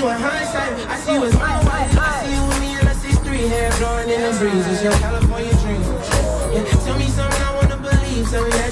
with hindsight, I see what's my wife. I see you with me in a 6'3", hair blowing in the breeze. It's your California dream. Yeah, tell me something I wanna believe, something that